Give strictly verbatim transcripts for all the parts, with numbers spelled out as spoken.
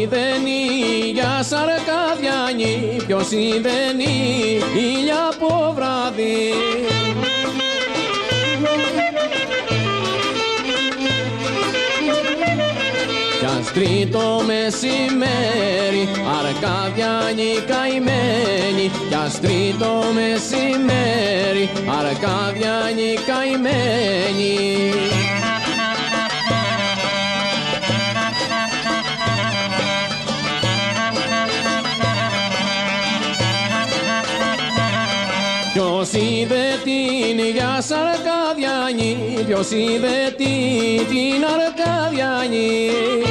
είδενει για Σαρκαδιάνη, ποιος είδενει ήλια από βράδυ. Κι ας τρίτο μεσημέρι, Αρκαδιάνη καημένη, κι ας τρίτο μεσημέρι, Αρκαδιάνη καημένη. Ποιος είδε την για Σαρκαδιάνη, ποιος είδε την, την Αρκαδιάνη.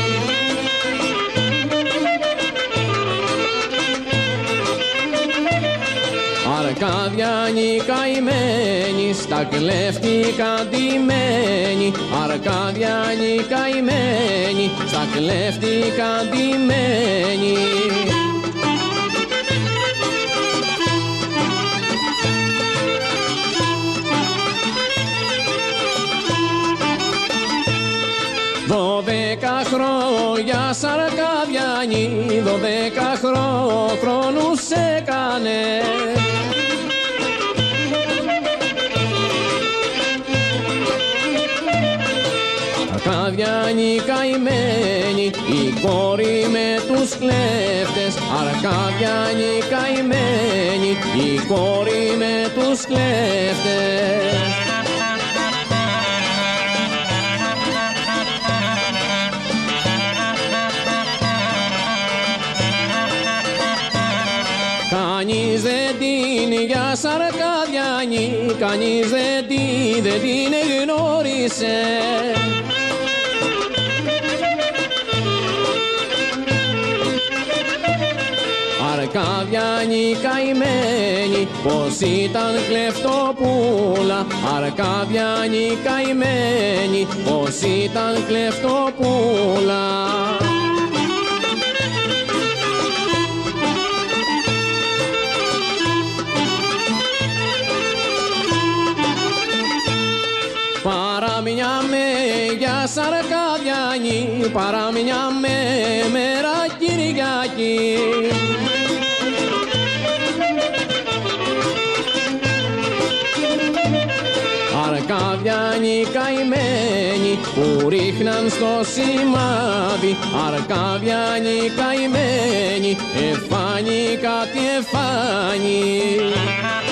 Αρκαδιάνη καημένη, στα κλέφτικα ντυμένη, Αρκαδιάνη καημένη, στα κλέφτικα ντυμένη. Δώδεκα χρόνια Σαρκαδιάνη, δώδεκα χρό, χρόνους έκανε. Αρκαδιάνη καημένη, η κόρη με τους κλέφτες, Αρκαδιάνη καημένη, η κόρη με τους κλέφτες. Κανείς δεν την για Σαρκαδιάνη, κανείς δεν την, δεν την γνώρισε. Αρκαδιάνη καημένη, πως ήταν κλεφτοπούλα, Αρκαδιάνη καημένη, πως ήταν κλεφτοπούλα. Παραμοιάμε για Σαρκαδιάνη, παραμοιάμε μέρα Κυριακή. Αρκαδιάνη καημένη που ρίχναν στο σημάδι, Αρκαδιάνη καημένη, εφάνει κάτι εφάνει.